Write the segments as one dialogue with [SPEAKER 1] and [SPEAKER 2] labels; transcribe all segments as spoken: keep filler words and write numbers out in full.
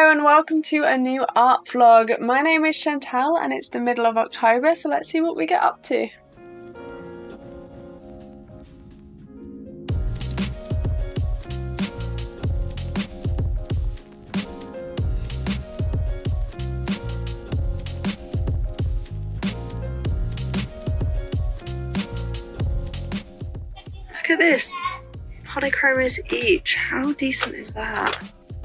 [SPEAKER 1] Hello and welcome to a new art vlog. My name is Chantal and it's the middle of October, so let's see what we get up to. Look at this, polychromos each. How decent is that?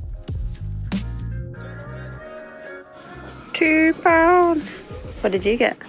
[SPEAKER 1] Two pounds. What did you get?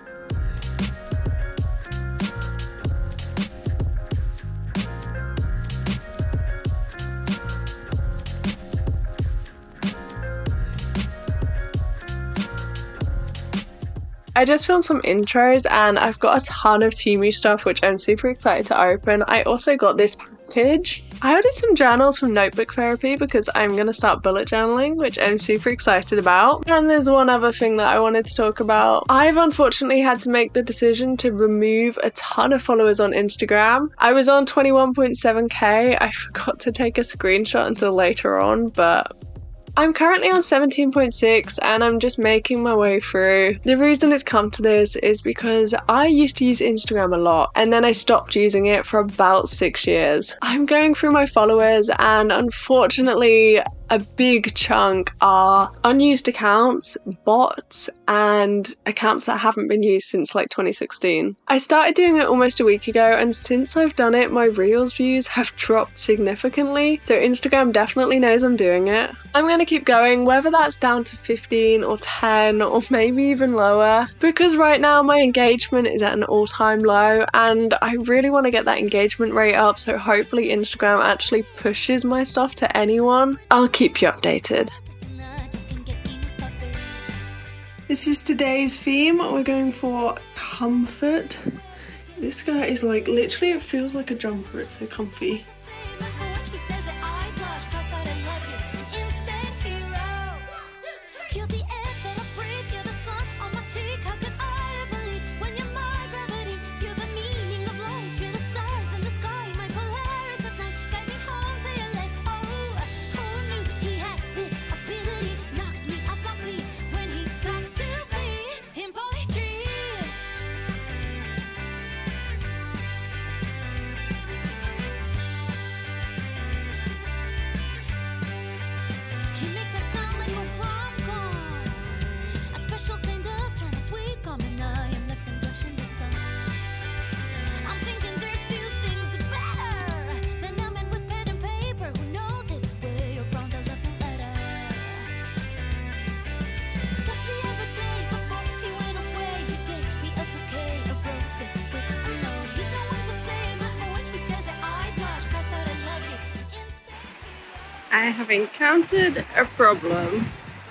[SPEAKER 1] I just filmed some intros and I've got a ton of Temu stuff which I'm super excited to open. I also got this package. I ordered some journals from Notebook Therapy because I'm going to start bullet journaling, which I'm super excited about. And there's one other thing that I wanted to talk about. I've unfortunately had to make the decision to remove a ton of followers on Instagram. I was on twenty-one point seven K. I forgot to take a screenshot until later on, but I'm currently on seventeen point six and I'm just making my way through. The reason it's come to this is because I used to use Instagram a lot and then I stopped using it for about six years. I'm going through my followers and unfortunately a big chunk are unused accounts, bots, and accounts that haven't been used since like twenty sixteen. I started doing it almost a week ago and since I've done it, my Reels views have dropped significantly, so Instagram definitely knows I'm doing it. I'm going to keep going, whether that's down to fifteen or ten or maybe even lower, because right now my engagement is at an all-time low and I really want to get that engagement rate up, so hopefully Instagram actually pushes my stuff to anyone. I'll keep you updated. This is today's theme. We're going for comfort. This guy is like, literally it feels like a jumper, it's so comfy. I have encountered a problem.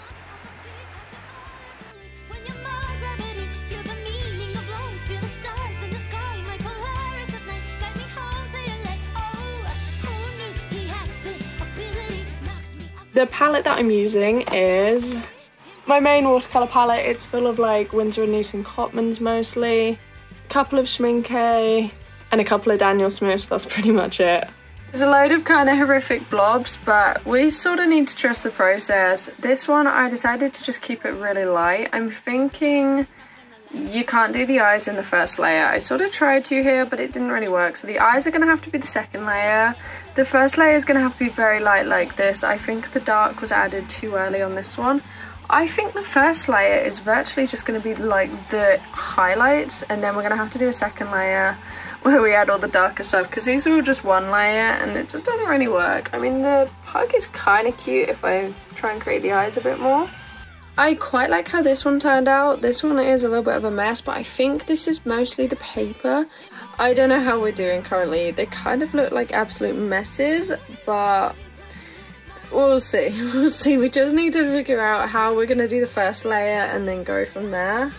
[SPEAKER 1] The palette that I'm using is my main watercolour palette. It's full of like Winsor and Newton Cotmans mostly, a couple of Schmincke and a couple of Daniel Smiths, that's pretty much it. There's a load of kind of horrific blobs, but we sort of need to trust the process. This one, I decided to just keep it really light. I'm thinking you can't do the eyes in the first layer. I sort of tried to here, but it didn't really work. So the eyes are going to have to be the second layer. The first layer is going to have to be very light like this. I think the dark was added too early on this one. I think the first layer is virtually just going to be like the highlights, and then we're going to have to do a second layer where we add all the darker stuff, because these are all just one layer and it just doesn't really work. I mean, the pug is kind of cute if I try and create the eyes a bit more. I quite like how this one turned out. This one is a little bit of a mess, but I think this is mostly the paper. I don't know how we're doing currently. They kind of look like absolute messes, but we'll see. We'll see. We just need to figure out how we're going to do the first layer and then go from there.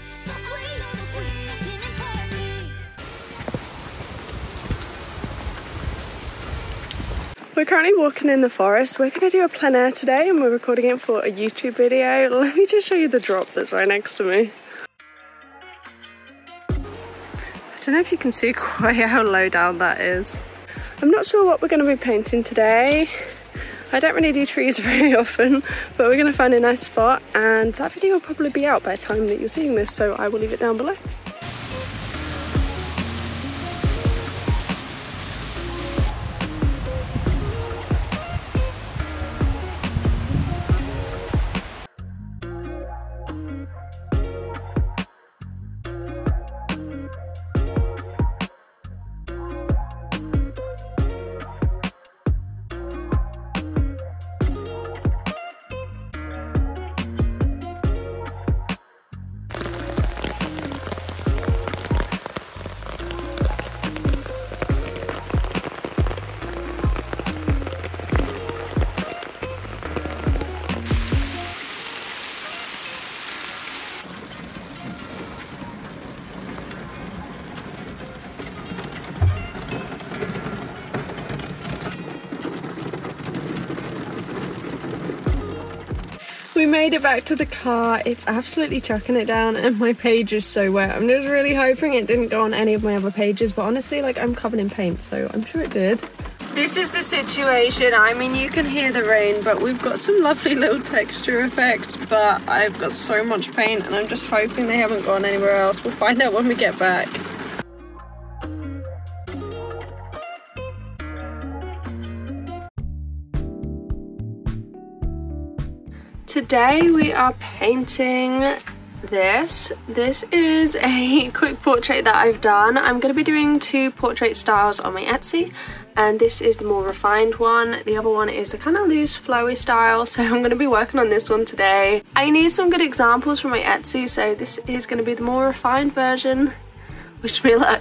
[SPEAKER 1] We're currently walking in the forest. We're going to do a plein air today and we're recording it for a YouTube video. Let me just show you the drop that's right next to me. I don't know if you can see quite how low down that is. I'm not sure what we're going to be painting today.
[SPEAKER 2] I don't really do trees very often, but we're going to find a nice spot, and that video will probably be out by the time that you're seeing this, so I will leave it down below. We made it back to the car. It's absolutely chucking it down and my page is so wet. I'm just really hoping it didn't go on any of my other pages, but honestly, like, I'm covered in paint, so I'm sure it did. This is the situation. I mean, you can hear the rain, but we've got some lovely little texture effects, but I've got so much paint and I'm just hoping they haven't gone anywhere else. We'll find out when we get back. Today we are painting this. This is a quick portrait that I've done. I'm going to be doing two portrait styles on my Etsy, and this is the more refined one. The other one is the kind of loose flowy style, so I'm going to be working on this one today. I need some good examples from my Etsy, so this is going to be the more refined version. Wish me luck.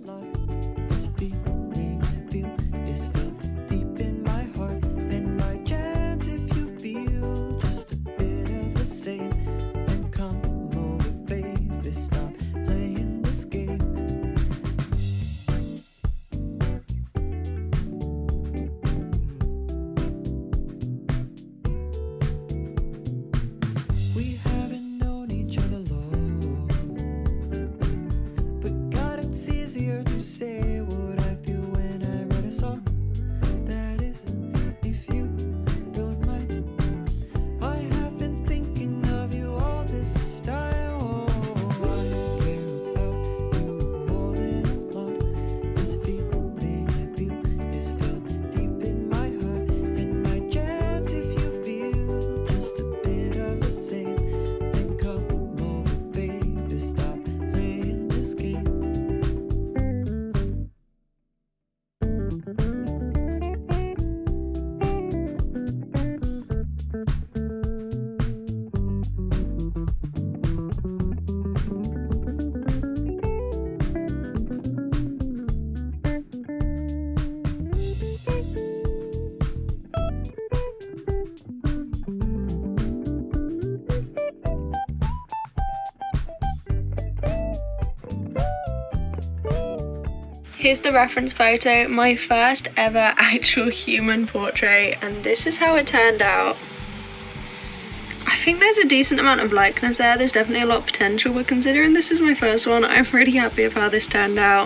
[SPEAKER 2] Here's the reference photo, my first ever actual human portrait, and this is how it turned out. I think there's a decent amount of likeness there. There's definitely a lot of potential, but considering this is my first one, I'm really happy with how this turned out.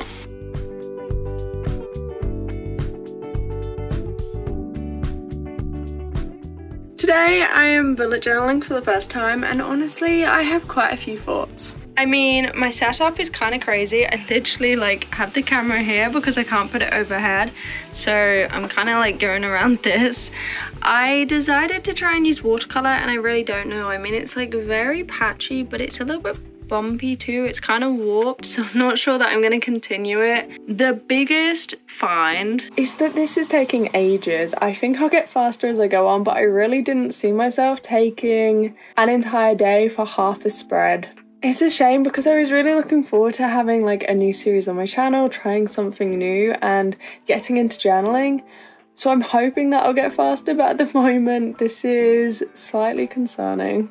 [SPEAKER 2] Today I am bullet journaling for the first time, and honestly I have quite a few thoughts. I mean, my setup is kind of crazy. I literally like have the camera here because I can't put it overhead, so I'm kind of like going around this. I decided to try and use watercolor, and I really don't know. I mean, it's like very patchy, but it's a little bit bumpy too. It's kind of warped, so I'm not sure that I'm going to continue it. The biggest find is that this is taking ages. I think I'll get faster as I go on, but I really didn't see myself taking an entire day for half a spread. It's a shame because I was really looking forward to having like a new series on my channel, trying something new and getting into journaling. So I'm hoping that I'll get faster, but at the moment this is slightly concerning.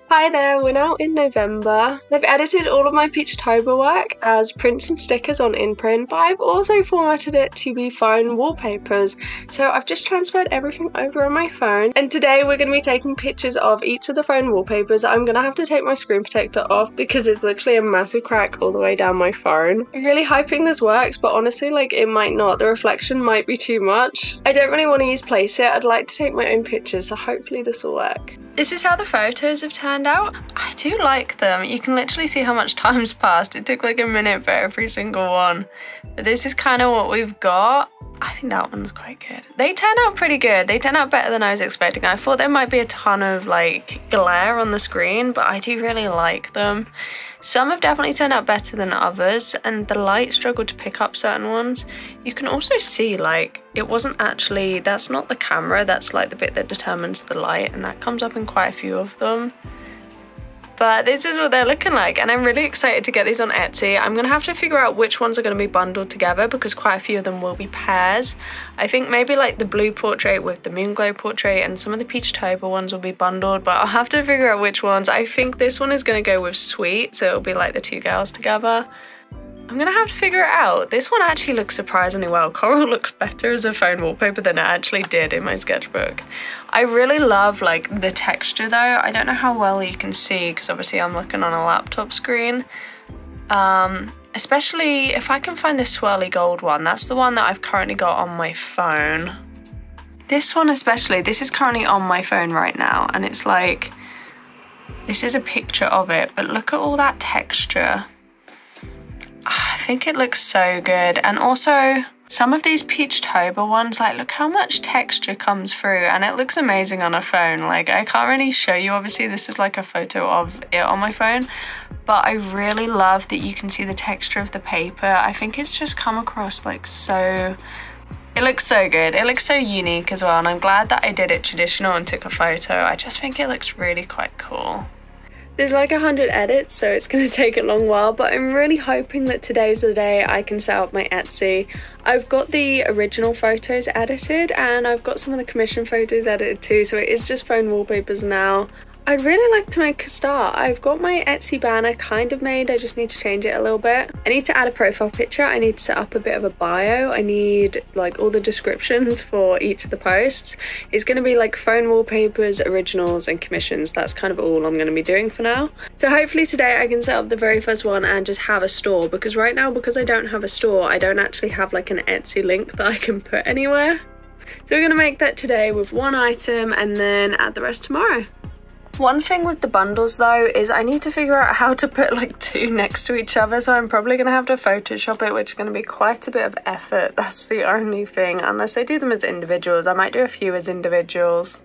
[SPEAKER 1] Hi there, we're now in November. I've edited all of my Peachtober work as prints and stickers on InPrint, but I've also formatted it to be phone wallpapers. So I've just transferred everything over on my phone, and today we're going to be taking pictures of each of the phone wallpapers. I'm going to have to take my screen protector off because it's literally a massive crack all the way down my phone. I'm really hoping this works, but honestly, like, it might not. The reflection might be too much. I don't really want to use Placeit. I'd like to take my own pictures, so hopefully this will work.
[SPEAKER 2] This is how the photos have turned out. I do like them. You can literally see how much time's passed. It took like a minute for every single one. But this is kind of what we've got. I think that one's quite good. They turn out pretty good. They turn out better than I was expecting. I thought there might be a ton of like glare on the screen, but I do really like them. Some have definitely turned out better than others, and the light struggled to pick up certain ones. You can also see like it wasn't actually, that's not the camera, that's like the bit that determines the light, and that comes up in quite a few of them. But this is what they're looking like, and I'm really excited to get these on Etsy. I'm gonna have to figure out which ones are gonna be bundled together because quite a few of them will be pairs. I think maybe like the blue portrait with the Moonglow portrait and some of the Peachtober ones will be bundled, but I'll have to figure out which ones. I think this one is gonna go with Sweet, so it'll be like the two girls together. I'm gonna have to figure it out. This one actually looks surprisingly well. Coral looks better as a phone wallpaper than it actually did in my sketchbook. I really love like the texture though. I don't know how well you can see because obviously I'm looking on a laptop screen. Um, especially if I can find this swirly gold one. That's the one that I've currently got on my phone. This one especially, this is currently on my phone right now, and it's like, this is a picture of it, but look at all that texture. I think it looks so good. And also some of these Peachtober ones, like look how much texture comes through, and it looks amazing on a phone. Like I can't really show you, obviously this is like a photo of it on my phone, but I really love that you can see the texture of the paper. I think it's just come across like so, it looks so good. It looks so unique as well, and I'm glad that I did it traditional and took a photo. I just think it looks really quite cool. There's like a hundred edits, so it's going to take a long while, but I'm really hoping that today's the day I can set up my Etsy. I've got the original photos edited, and I've got some of the commission photos edited too, so it is just phone wallpapers now. I'd really like to make a start. I've got my Etsy banner kind of made, I just need to change it a little bit. I need to add a profile picture, I need to set up a bit of a bio, I need like all the descriptions for each of the posts. It's going to be like phone wallpapers, originals and commissions. That's kind of all I'm going to be doing for now. So hopefully today I can set up the very first one and just have a store, because right now, because I don't have a store, I don't actually have like an Etsy link that I can put anywhere. So we're going to make that today with one item and then add the rest tomorrow. One thing with the bundles though is I need to figure out how to put like two next to each other, so I'm probably going to have to Photoshop it, which is going to be quite a bit of effort. That's the only thing, unless I do them as individuals. I might do a few as individuals.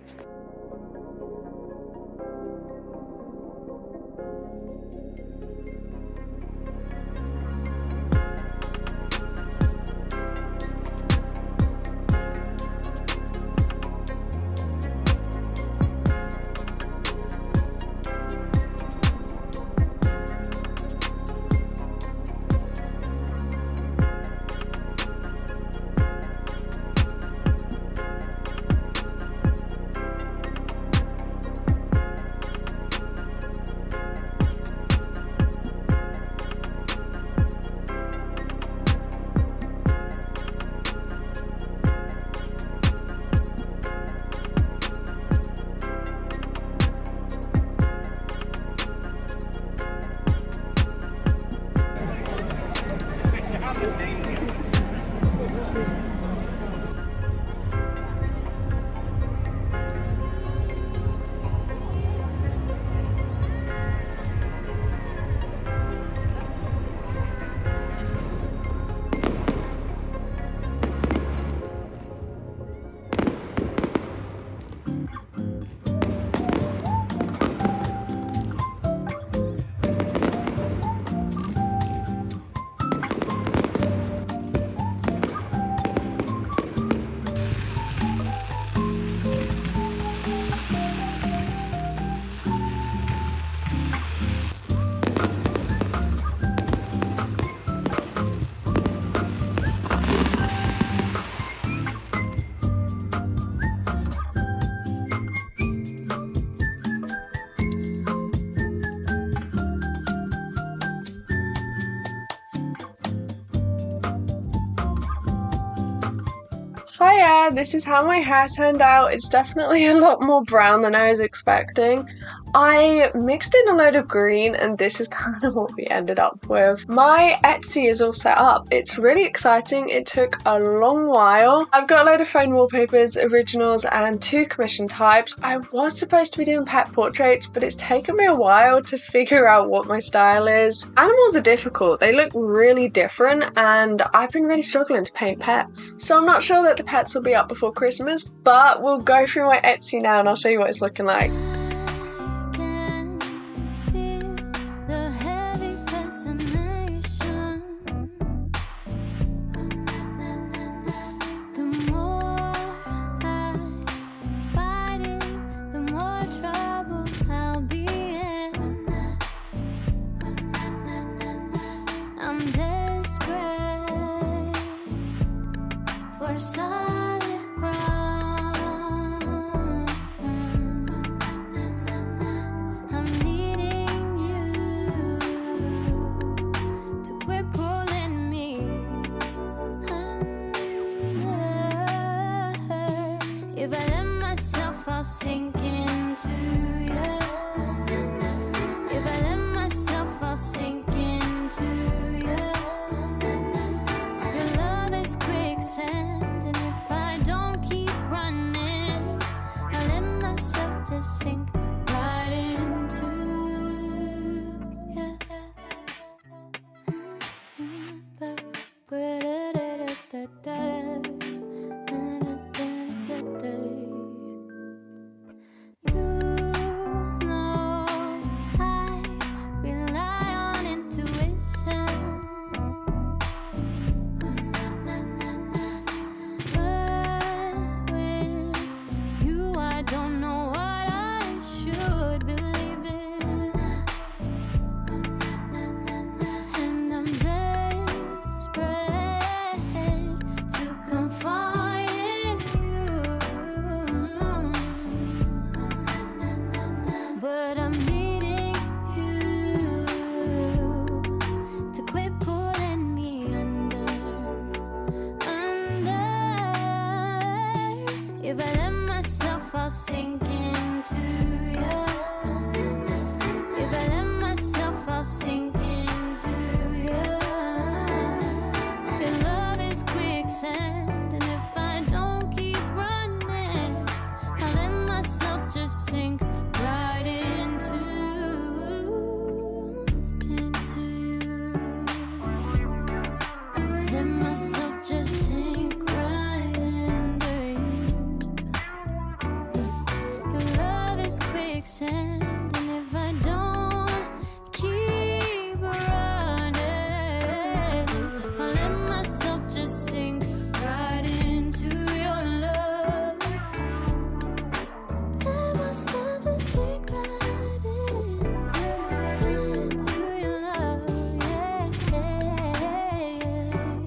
[SPEAKER 1] yeah, this is how my hair turned out. It's definitely a lot more brown than I was expecting. I mixed in a load of green and this is kind of what we ended up with. My Etsy is all set up. It's really exciting. It took a long while. I've got a load of phone wallpapers, originals, and two commission types. I was supposed to be doing pet portraits, but it's taken me a while to figure out what my style is. Animals are difficult. They look really different and I've been really struggling to paint pets. So I'm not sure that the pets will be up before Christmas, but we'll go through my Etsy now and I'll show you what it's looking like.
[SPEAKER 3] Solid ground. I'm needing you to quit pulling me under. If I let myself, I'll sink into you. If I let myself, I'll sink into you. Your love is quicksand. Sink right into yeah. You know I rely on intuition, but with you I don't know what if I let myself, I'll sink into you. If I let myself, I'll sink into you. Your love is quicksand, and if I don't keep running, I'll let myself just sink right into, into you. Let myself just sink right into you. Your love is quicksand, and if I don't keep running, I'll let myself just sink right into your love. Let myself just sink right in, into your love, yeah, yeah, yeah.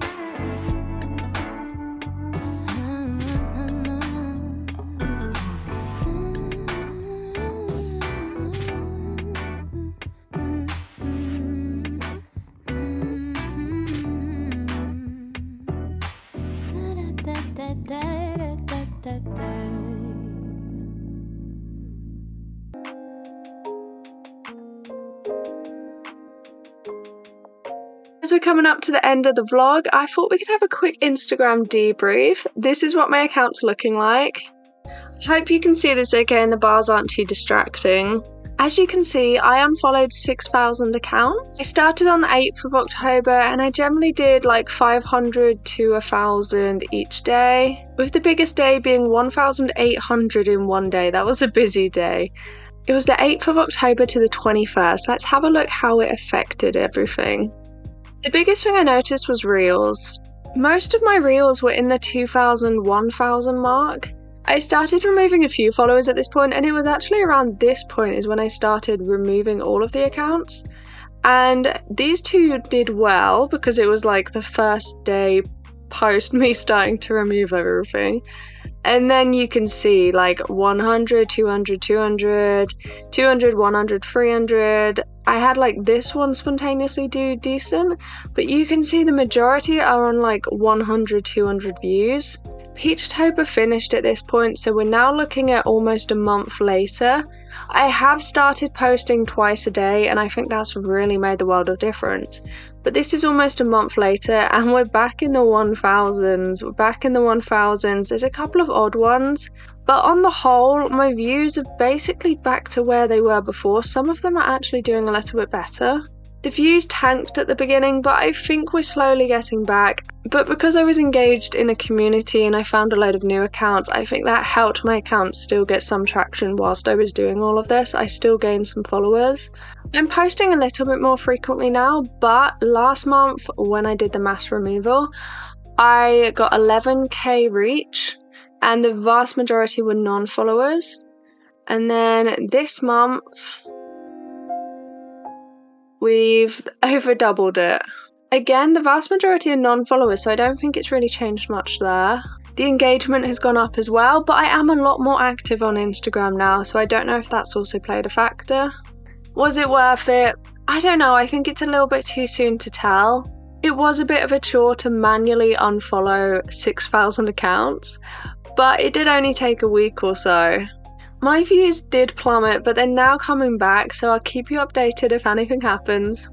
[SPEAKER 1] As we're coming up to the end of the vlog, I thought we could have a quick Instagram debrief. This is what my account's looking like. I hope you can see this okay and the bars aren't too distracting. As you can see, I unfollowed six thousand accounts. I started on the eighth of October and I generally did like five hundred to one thousand each day, with the biggest day being one thousand eight hundred in one day. That was a busy day. It was the eighth of October to the twenty-first. Let's have a look how it affected everything. The biggest thing I noticed was reels. Most of my reels were in the two thousand, one thousand mark. I started removing a few followers at this point, and it was actually around this point is when I started removing all of the accounts. And these two did well because it was like the first day post me starting to remove everything. And then you can see like one hundred, two hundred, two hundred, two hundred, one hundred, three hundred. I had like this one spontaneously do decent, but you can see the majority are on like one hundred, two hundred views. Peachtober finished at this point, so we're now looking at almost a month later. I have started posting twice a day, and I think that's really made the world of difference. But this is almost a month later, and we're back in the one thousands. We're back in the one thousands. There's a couple of odd ones, but on the whole, my views are basically back to where they were before. Some of them are actually doing a little bit better. The views tanked at the beginning, but I think we're slowly getting back. But because I was engaged in a community and I found a load of new accounts, I think that helped my account still get some traction whilst I was doing all of this. I still gained some followers. I'm posting a little bit more frequently now, but last month when I did the mass removal, I got eleven K reach and the vast majority were non-followers. And then this month, we've over doubled it. Again, the vast majority are non-followers, so I don't think it's really changed much there. The engagement has gone up as well, but I am a lot more active on Instagram now, so I don't know if that's also played a factor. Was it worth it? I don't know, I think it's a little bit too soon to tell. It was a bit of a chore to manually unfollow six thousand accounts, but it did only take a week or so. My views did plummet, but they're now coming back, so I'll keep you updated if anything happens.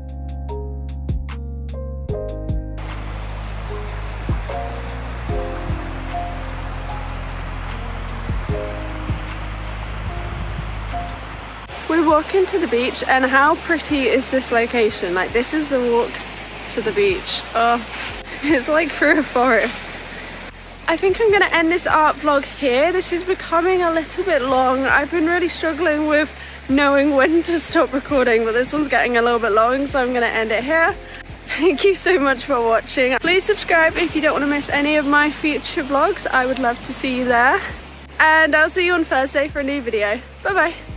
[SPEAKER 2] We're walking to the beach, and how pretty is this location? Like, this is the walk to the beach. Oh, it's like through a forest. I think I'm going to end this art vlog here. This is becoming a little bit long. I've been really struggling with knowing when to stop recording, but this one's getting a little bit long, so I'm going to end it here. Thank you so much for watching. Please subscribe if you don't want to miss any of my future vlogs. I would love to see you there. And I'll see you on Thursday for a new video. Bye bye.